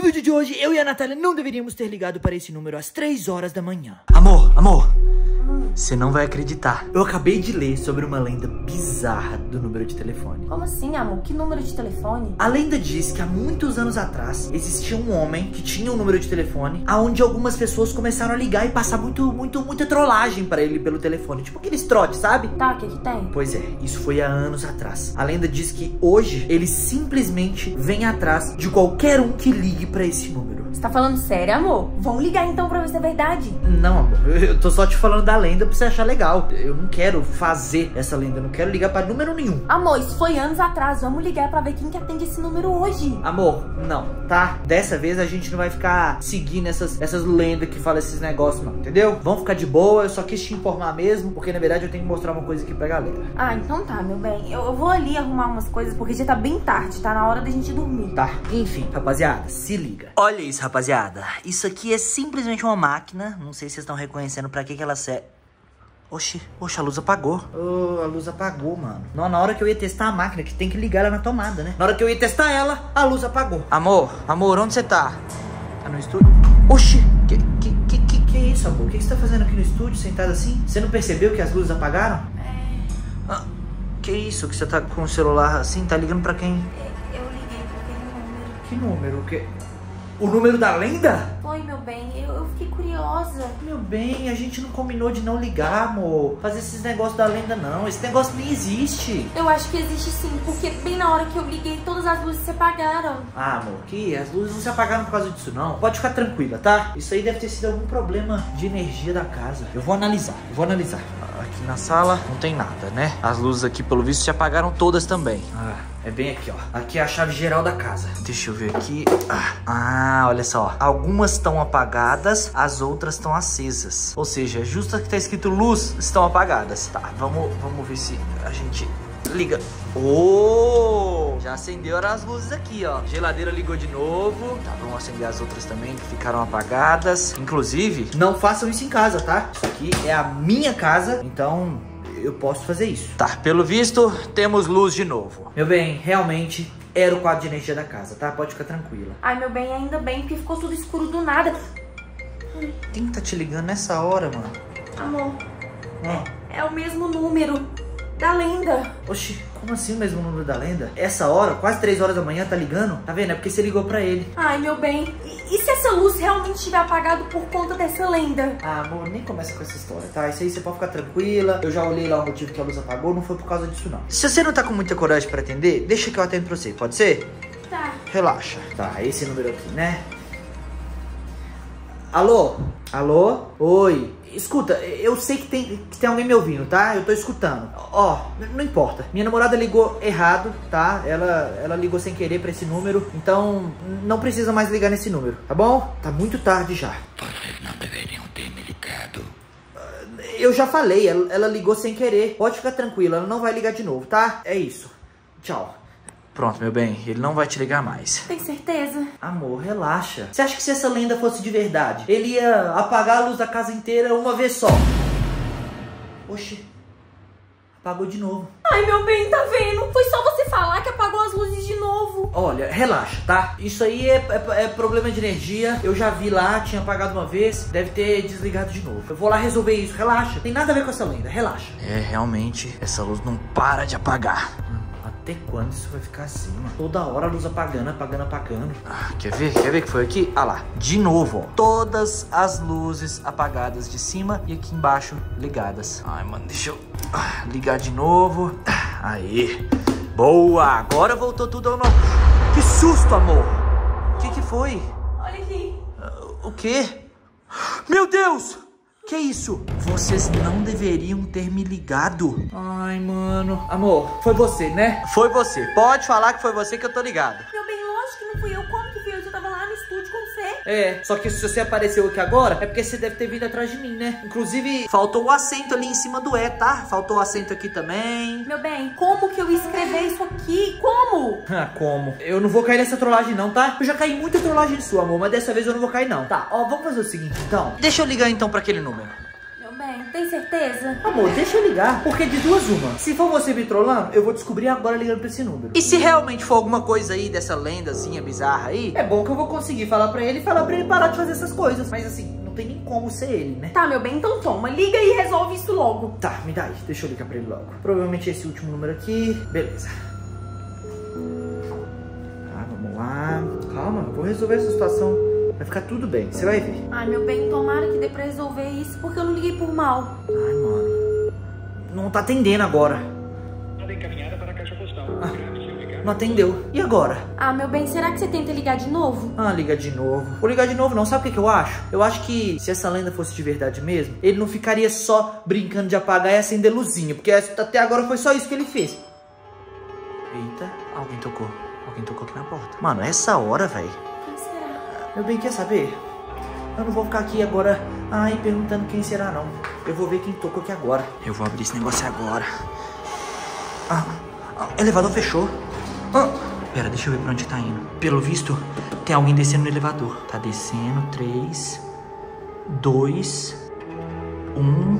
vídeo de hoje, eu e a Natália não deveríamos ter ligado para esse número às 3 horas da manhã. Amor, você não vai acreditar. Eu acabei de ler sobre uma lenda bizarra do número de telefone. Como assim, amor? Que número de telefone? A lenda diz que há muitos anos atrás existia um homem que tinha um número de telefone aonde algumas pessoas começaram a ligar e passar muita trollagem pra ele pelo telefone. Tipo aqueles trotes, sabe? Tá, o que que tem? Pois é, isso foi há anos atrás. A lenda diz que hoje ele simplesmente vem atrás de qualquer um que ligue pra esse número. Você tá falando sério, amor? Vamos ligar então pra ver se é verdade. Não, amor, eu tô só te falando da lenda pra você achar legal. Eu não quero fazer essa lenda, eu não quero ligar pra número nenhum. Amor, isso foi anos atrás. Vamos ligar pra ver quem que atende esse número hoje. Amor, não, tá? Dessa vez a gente não vai ficar seguindo essas lendas que falam esses negócios, não, entendeu? Vamos ficar de boa, eu só quis te informar mesmo, porque na verdade eu tenho que mostrar uma coisa aqui pra galera. Ah, então tá, meu bem. Eu vou ali arrumar umas coisas, porque já tá bem tarde, tá na hora da gente dormir. Tá, enfim, rapaziada, se liga. Olha isso, rapaziada. Isso aqui é simplesmente uma máquina. Não sei se vocês estão reconhecendo pra que ela serve. Oxi, a luz apagou. A luz apagou, mano. Não, na hora que eu ia testar a máquina, que tem que ligar ela na tomada, né? Na hora que eu ia testar ela, a luz apagou. Amor, onde você tá? Tá no estúdio? Oxi, que isso, amor? O que você tá fazendo aqui no estúdio, sentado assim? Você não percebeu que as luzes apagaram? Que isso, que você tá com o celular assim? Tá ligando pra quem? Eu liguei pra aquele número. Que número? O número da lenda? Foi, meu bem. Eu fiquei curiosa. Meu bem, a gente não combinou de não ligar, amor. Fazer esses negócios da lenda, não. Esse negócio nem existe. Eu acho que existe sim, porque bem na hora que eu liguei, todas as luzes se apagaram. Ah, amor, que as luzes não se apagaram por causa disso, não. Pode ficar tranquila, tá? Isso aí deve ter sido algum problema de energia da casa. Eu vou analisar. Aqui na sala não tem nada, né? As luzes aqui, pelo visto, se apagaram todas também. É bem aqui, ó. Aqui é a chave geral da casa. Deixa eu ver aqui. Olha só. Algumas estão apagadas, as outras estão acesas. Ou seja, justo que tá escrito luz, estão apagadas. Tá, vamos ver se a gente liga. Já acenderam as luzes aqui, ó. Geladeira ligou de novo. Tá, vamos acender as outras também que ficaram apagadas. Inclusive, não façam isso em casa, tá? Isso aqui é a minha casa, então eu posso fazer isso. Tá, pelo visto, temos luz de novo. Meu bem, realmente era o quadro de energia da casa, tá? Pode ficar tranquila. Ai, meu bem, ainda bem, porque ficou tudo escuro do nada. Quem tá te ligando nessa hora, mano? Amor, é o mesmo número da lenda. Oxi, como assim o mesmo número da lenda? Essa hora, quase 3 horas da manhã, tá ligando? Tá vendo? É porque você ligou pra ele. Ai, meu bem, e se essa luz realmente estiver apagada por conta dessa lenda? Amor, nem começa com essa história, tá? Isso aí você pode ficar tranquila. Eu já olhei lá o motivo que a luz apagou, não foi por causa disso, não. Se você não tá com muita coragem pra atender, deixa que eu atendo pra você, pode ser? Tá. Relaxa. Tá, esse número aqui, né? Alô? Oi. Escuta, eu sei que tem alguém me ouvindo, tá? Eu tô escutando. Não importa. Minha namorada ligou errado, tá? Ela ligou sem querer pra esse número. Então, não precisa mais ligar nesse número, tá bom? Tá muito tarde já. Vocês não deveriam ter me ligado. Eu já falei, ela ligou sem querer. Pode ficar tranquila, ela não vai ligar de novo, tá? É isso. Tchau. Pronto, meu bem, ele não vai te ligar mais. Tem certeza? Amor, relaxa. Você acha que se essa lenda fosse de verdade, ele ia apagar a luz da casa inteira uma vez só? Oxi, apagou de novo. Ai, meu bem, tá vendo? Foi só você falar que apagou as luzes de novo. Olha, relaxa, tá? Isso aí é problema de energia. Eu já vi lá, tinha apagado uma vez, deve ter desligado de novo. Eu vou lá resolver isso, relaxa. Tem nada a ver com essa lenda, relaxa. Realmente, essa luz não para de apagar. Até quando isso vai ficar assim, mano? Toda hora a luz apagando. Quer ver que foi aqui? Lá, de novo, ó. Todas as luzes apagadas de cima e aqui embaixo ligadas. Ai, mano, deixa eu ligar de novo. Aí, boa, agora voltou tudo ao normal. Que susto, amor. O que foi? Olha aqui. O quê? Meu Deus! Que isso? Vocês não deveriam ter me ligado. Ai, mano. Amor, foi você, né? Foi você. Pode falar que foi você que eu tô ligado. Meu bem, lógico que não fui eu. Como que fui eu? Eu tava lá no estúdio com você. Só que se você apareceu aqui agora, é porque você deve ter vindo atrás de mim, né? Inclusive, faltou o assento ali em cima do tá? Faltou o assento aqui também. Meu bem, como que eu ia escrever isso aqui? Como? Como? Eu não vou cair nessa trollagem não, tá? Eu já caí muita trollagem sua, amor, mas dessa vez eu não vou cair não. Tá, vamos fazer o seguinte, então. Deixa eu ligar então pra aquele número. Meu bem, bem. Tem certeza? Amor, deixa eu ligar, porque de duas uma. Se for você me trollando, eu vou descobrir agora ligando pra esse número. E se realmente for alguma coisa aí dessa lendazinha bizarra aí, é bom que eu vou conseguir falar pra ele e falar pra ele parar de fazer essas coisas. Mas assim, não tem nem como ser ele, né? Tá, meu bem, então toma. Liga e resolve isso logo. Tá, me dá aí. Deixa eu ligar pra ele logo. Provavelmente esse último número aqui. Beleza. Tá, vamos lá. Calma, eu vou resolver essa situação. Vai ficar tudo bem, você vai ver. Ai, meu bem, tomara que dê pra resolver isso, porque eu não liguei por mal. Ai, mano. Não tá atendendo agora. Encaminhada para a caixa postal. Não atendeu. E agora? Ah, meu bem, será que você tenta ligar de novo? Ah, liga de novo. Vou ligar de novo não, sabe o que eu acho? Eu acho que se essa lenda fosse de verdade mesmo, ele não ficaria só brincando de apagar e acender luzinha, porque até agora foi só isso que ele fez. Eita, alguém tocou. Alguém tocou aqui na porta. Mano, essa hora, velho. Quem será? Meu bem, quer saber? Eu não vou ficar aqui agora, ai, perguntando quem será não. Eu vou ver quem tocou aqui agora. Eu vou abrir esse negócio agora. O elevador fechou. Pera, deixa eu ver pra onde tá indo. Pelo visto, tem alguém descendo no elevador. Tá descendo, 3, 2, 1,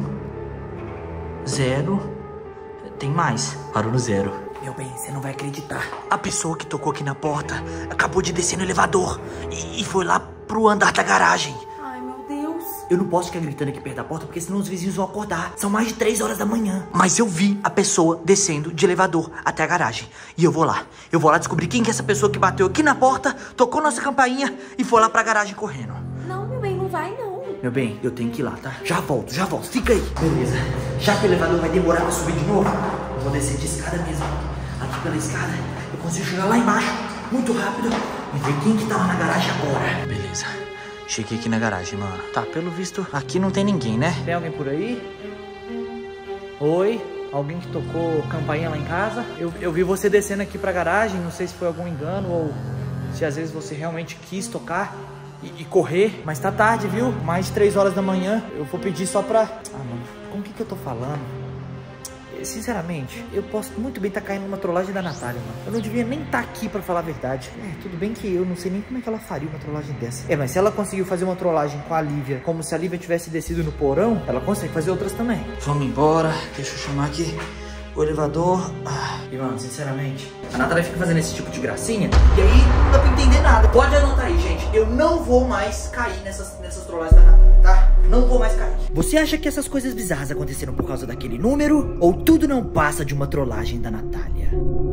0. Tem mais. Parou no 0. Meu bem, você não vai acreditar. A pessoa que tocou aqui na porta acabou de descer no elevador e foi lá pro andar da garagem. Ai, meu Deus. Eu não posso ficar gritando aqui perto da porta, porque senão os vizinhos vão acordar. São mais de 3 horas da manhã. Mas eu vi a pessoa descendo de elevador até a garagem. E eu vou lá. Eu vou lá descobrir quem que é essa pessoa que bateu aqui na porta, tocou nossa campainha e foi lá pra garagem correndo. Não, meu bem, não vai não. Meu bem, eu tenho que ir lá, tá? Já volto. Fica aí. Beleza. Já que o elevador vai demorar pra subir de novo, eu vou descer de escada mesmo. Aqui pela escada, eu consigo chegar lá embaixo, muito rápido, e ver quem que tá lá na garagem agora. Beleza. Cheguei aqui na garagem, mano. Tá, pelo visto, aqui não tem ninguém, né? Tem alguém por aí? Oi? Alguém que tocou campainha lá em casa? Eu vi você descendo aqui pra garagem, não sei se foi algum engano ou se às vezes você realmente quis tocar e correr. Mas tá tarde, viu? Mais de 3 horas da manhã. Eu vou pedir só pra... Ah, mano, com o que eu tô falando? Sinceramente, eu posso muito bem estar caindo numa trollagem da Natália, mano. Eu não devia nem estar aqui pra falar a verdade. Tudo bem que eu não sei nem como é que ela faria uma trollagem dessa. Mas se ela conseguiu fazer uma trollagem com a Lívia, como se a Lívia tivesse descido no porão, ela consegue fazer outras também. Vamos embora. Deixa eu chamar aqui o elevador. E, mano, sinceramente, a Natália fica fazendo esse tipo de gracinha e aí não dá pra entender nada. Pode anotar aí, gente. Eu não vou mais cair nessas trollagens da Natália, tá? Não vou mais cair. Você acha que essas coisas bizarras aconteceram por causa daquele número? Ou tudo não passa de uma trollagem da Natália?